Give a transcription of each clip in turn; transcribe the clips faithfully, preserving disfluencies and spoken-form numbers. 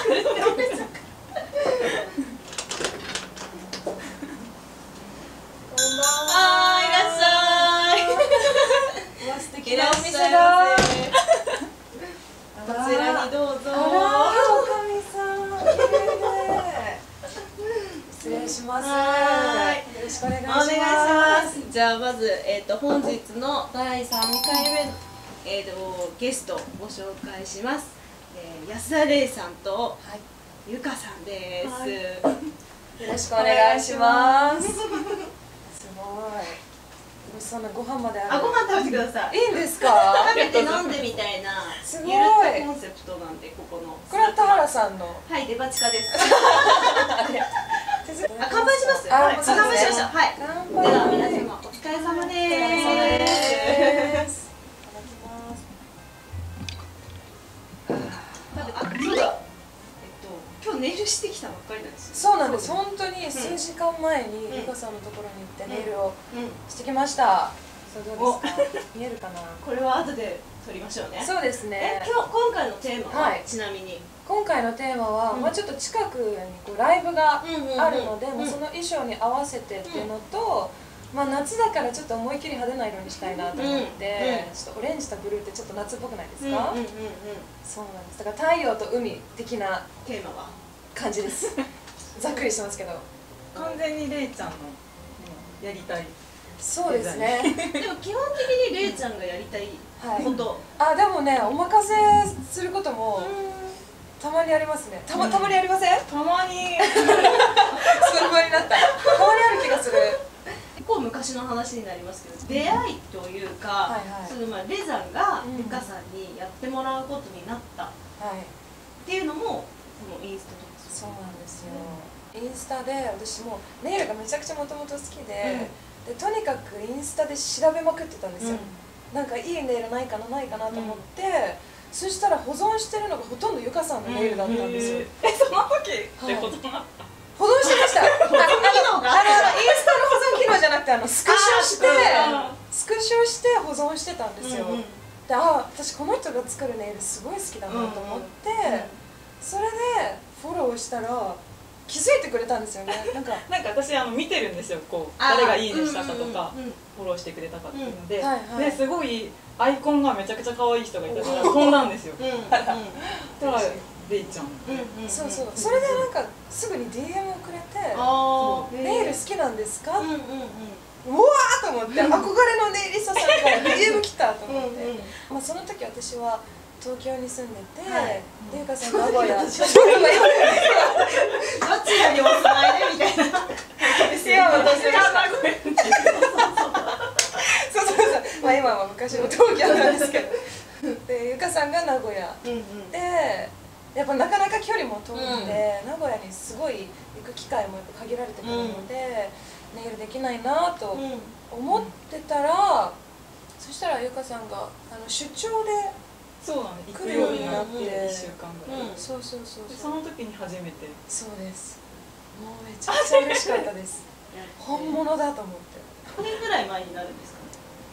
あー、いらっしゃい。 うわ、素敵なお店だ。 こちらにどうぞ。 あら、おかみさん、綺麗。失礼します。 はい、 よろしくお願いしおます。 願いします。じゃあまずえっと本日のだいさんかいめえっとゲストをご紹介します。えー、安田玲さんとはい、 ゆかさんです。 はい、よろしくお願いします。すごい。そんなご飯まである。 あ、ご飯食べてください。 いいんですか？ 食べて飲んでみたいな。 すごい。 ゆるっとコンセプトなんで、ここの。 これは田原さんの。 はい、デパ地下です。 あ、 乾杯します。 あ、 乾杯しました。はい。 乾では杯。 皆様お疲れ様です。 お疲れ様です。いただきます。 あ、そうだ。えっと今日ネイルしてきたばっかりなんですよ。 そうなんです。本当に数時間前にゆかさんのところに行ってネイルをしてきました。そうどうですか？見えるかな？ これは後で撮りましょうね。 そうですね。 え、今日今回のテーマはちなみに今回のテーマはまあちょっと近くにこうライブがあるので、もうその衣装に合わせてっていうのと。まあ夏だからちょっと思い切り派手な色にしたいなと思って、ちょっとオレンジとブルーってちょっと夏っぽくないですか？そうなんです。だから太陽と海的なテーマは感じです。ざっくりしてますけど。 完全にレイちゃんのやりたい。 そうですね。 でも基本的にレイちゃんがやりたいこと。 あ、でもね、お任せすることもたまにありますね。たまたまにありません？ たまに。 すごいになった。たまにある気がする。 結構昔の話になりますけど、出会いというか、そのまあレザンがゆかさんにやってもらうことになったっていうのもこのインスタとか。 そうなんですよ。インスタで私もネイルがめちゃくちゃもともと好きで、でとにかくインスタで調べまくってたんですよ。なんかいいネイルないかなないかなと思って、そしたら保存してるのがほとんどゆかさんのネイルだったんですよ。 え、その時って保存あった？ 保存してました。あのインスタの保存機能じゃなくて、あのスクショしてスクショして保存してたんですよ。で、あ、私この人が作るネイルすごい好きだなと思って、それでフォローしたら気づいてくれたんですよね。なんかなんか私あの見てるんですよ。こう誰がいいねしたかとかフォローしてくれたかっていうので、ですごいアイコンがめちゃくちゃ可愛い人がいたから飛んだんですよ。だからレイちゃん。 そうそう。それでなんかすぐに ディーエム をくれて、ネイル好きなんですか？うわーと思って、憧れのネイリストさんから ディーエム 来たと思って。まあその時私は東京に住んでて、でゆかさん名古屋。どちらにお住まいでみたいな。 いや、私は名古屋。そうそうそう。まあ今は昔の東京なんですけど。でゆかさんが名古屋で、やっぱなかなか距離も遠くて、名古屋にすごい行く機会もやっぱ限られてくるので、ネイルできないなと思ってたら、そしたらゆかさんがあの出張でそうなんです。 来るようになっていっしゅうかんぐらい。 そうそうそう。 その時に初めて。 そうです。もうめちゃくちゃ嬉しかったです。本物だと思って。 何年ぐらい前になるんですかね。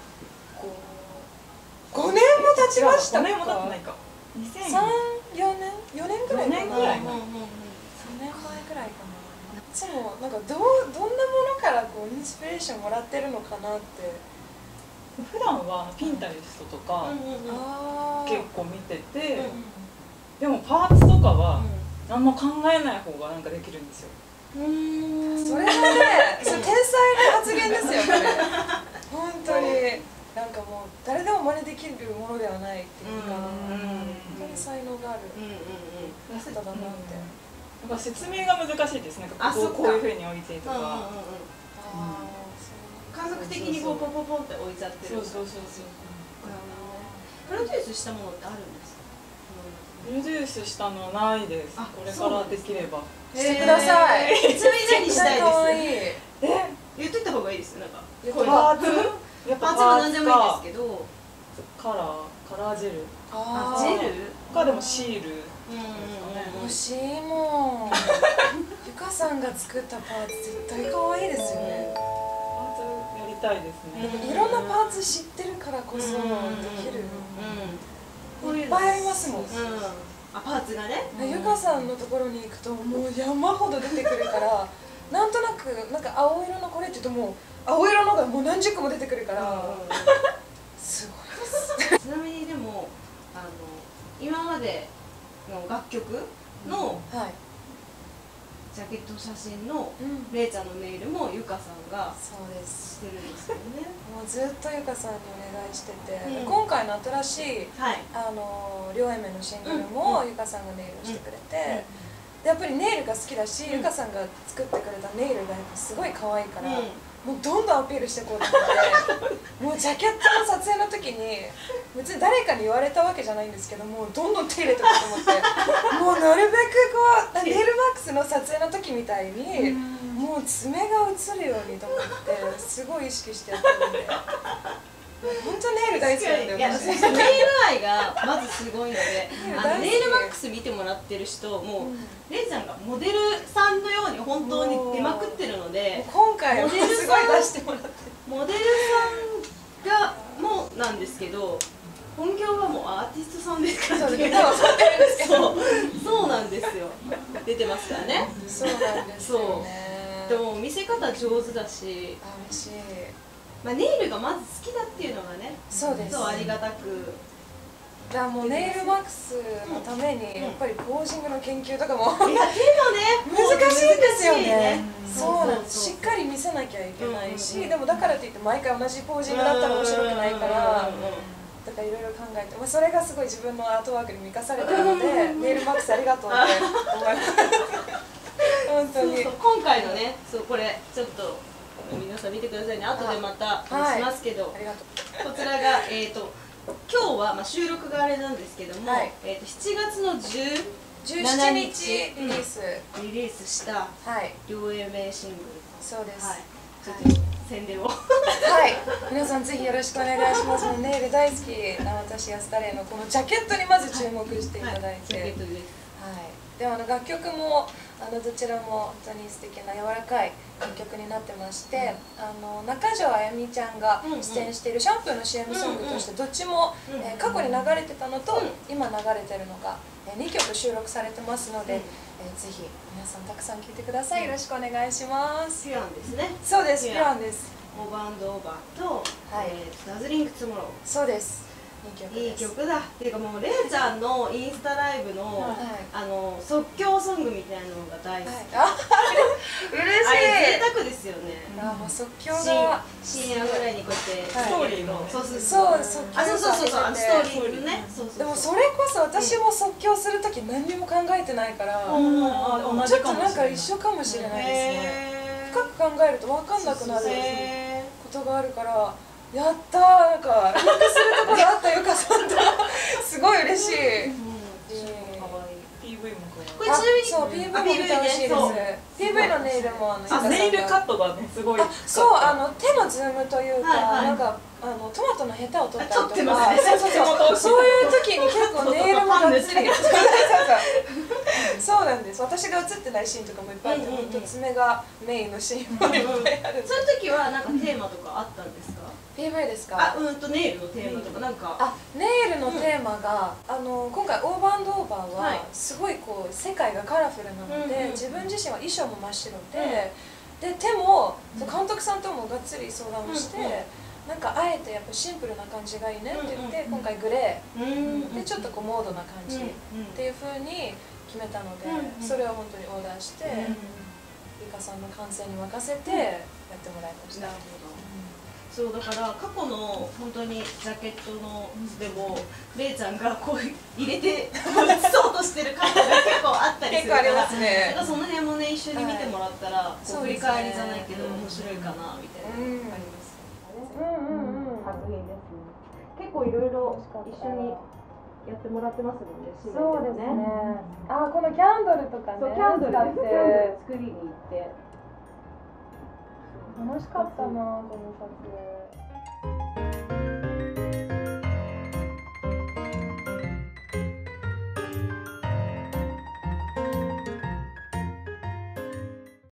ごねんも経ちましたか。 ごねんも経ってないか。 さん、よねん、よねんぐらいかな。 よねんぐらい。 さんねんまえぐらいかな。いつもなんかどうどんなものからこうインスピレーションもらってるのかなって。 普段はピンタレストとか結構見てて、でもパーツとかは何も考えない方がなんかできるんですよ。 それはね、それ天才の発言ですよこれ。本当になんかもう誰でも真似できるものではないっていうか、本当に才能がある人だなって。 やっぱ説明が難しいです。なんかこうこういう風に置いてとか。 感覚的にこうポンポンポンって置いちゃってる。 そうそうそうそう。 プロデュースしたものってあるんですか？ プロデュースしたのないです。これからできればしてください。 ちなみに何したいです？ え、 言っといた方がいいですよ。なんかパーツ？ パーツは何でもいいんですけど、 カラー、カラージェル。 あ、ジェル？ かでもシール。 欲しいもん。ゆかさんが作ったパーツ絶対可愛いですよね。 やりたいですね。 いろんなパーツ知ってるからこそできる。いっぱいありますもん。 あパーツがね。 ゆかさんのところに行くともう山ほど出てくるからなんとなくなんか青色のこれって言うともう青色のがもう何十個も出てくるからすごいです。 ちなみにでもあの今までの楽曲の、うん、はい、ジャケット写真のれいちゃんのネイルもゆかさんがしてるんですよね。 もうずっとゆかさんにお願いしてて、うん、今回の新しい、はい、あの両 エム のシングルもゆかさんがネイルをしてくれて、うんうん、でやっぱりネイルが好きだし、ゆかさんが作ってくれたネイルがやっぱすごい可愛いから、うん、もうどんどんアピールしていこうと思ってもうジャケットの撮影の時に別に誰かに言われたわけじゃないんですけどもうどんどん手入れていこうと思ってもうなるべくこうネイルマックスの撮影の時みたいにもう爪が映るようにと思ってすごい意識してやってるんで。本当ネイル大好きなんだよ。 いや、ネイル愛がまずすごいので、あのネイルマックス見てもらってる人もうれいちゃんがモデルさんのように本当に出まくってるので、 今回モデルすごい出してもらってモデルさんがもなんですけど、本業はもうアーティストさんですからね。そうそうなんですよ。出てますからね。 そうなんですよね。 でも見せ方上手だし、 あ、嬉しい。 まあネイルがまず好きだっていうのがね、 そうです。 そうありがたく。 じゃあもうネイルマックスのためにやっぱりポージングの研究とかもいや手もね難しいんですよね。そうなんです。しっかり見せなきゃいけないし、でもだからといって毎回同じポージングだったら面白くないから。だからいろいろ考えて、まあ、それがすごい自分のアートワークにも生かされてるのでネイルマックスありがとうって思います本当に。 そうそう今回のね、そうこれちょっと皆さん見てくださいね。後でまたしますけど、はい、ありがとう。こちらがえっ、ー、と今日はまあ収録があれなんですけども、はい、えっとしちがつのじゅうしちにちリリース、うん、リリースした両 エムエー シングル。 そうです。はい、 ちょっと宣伝をはい、皆さんぜひよろしくお願いします。ネイル大好きな私安田玲のこのジャケットにまず注目していただいて、はい、はい、ジャケットです。はい。であの楽曲もあのどちらも本当に素敵な柔らかい楽曲になってまして、うん、あの中条あやみちゃんが出演しているシャンプーの シーエム ソングとしてどっちも、うんうん、えー、過去に流れてたのと、うん、今流れてるのが、えー、にきょく収録されてますので、うん、えー、ぜひ皆さんたくさん聴いてください。よろしくお願いします。 ピュアンですね。 そうです、ピュアンです。 オーバー&オーバーと、はい、えー、ダズリング・ツモロー。 そうです。 いい曲だっていうかもうれいちゃんのインスタライブの、はい、あの即興ソングみたいなのが大好き。はい、 嬉しい。 あれ贅沢ですよね。 あ、もう即興が深夜ぐらいにこうやってストーリーのそうそうそう、 あ、そうそうそうそう、あのストーリーのね。 でもそれこそ私も即興するとき何にも考えてないから、ちょっとなんか一緒かもしれないですね。深く考えると分かんなくなることがあるから。やったー、なんかリンクするところあったゆかさんとすごい嬉しい。 ピーブイ もこれちなみにそう ピーブイ も見てほしいです。ピーブイ のネイルもあのネイルカットがねすごい。 そうあの手のズームというかなんかあのトマトのヘタを取ったりとか、そうそうそうそういう時に結構ネイルもがっつり。そうなんです。私が映ってないシーンとかもいっぱいあって、本当爪がメインのシーンもいっぱいある。 そういう時はなんかテーマとかあったんですか？ ピーブイ ですか？ あ、うんとネイルのテーマとかなんか。 あ、ネイルのテーマがあの今回オーバー&オーバーはすごいこう世界がカラフルなので、自分自身は衣装も真っ白で、で手も監督さんともがっつり相談をして。なんかあえてやっぱシンプルな感じがいいねって言って今回グレーでちょっとこうモードな感じっていう風に決めたのでそれを本当にオーダーしてゆかさんの完成に任せてやってもらいました。 そうだから過去の本当にジャケットのでもれいちゃんがこう入れて映そうとしてる感じが結構あったりするから、だからその辺もね一緒に見てもらったら振り返りじゃないけど面白いかなみたいなのがあります。うんうんうん、作品ですね。結構いろいろ一緒にやってもらってますもんね。 そうですね。あ、このキャンドルとかね。 そうキャンドルでキャンドル作りに行って。 楽しかったなこの撮影。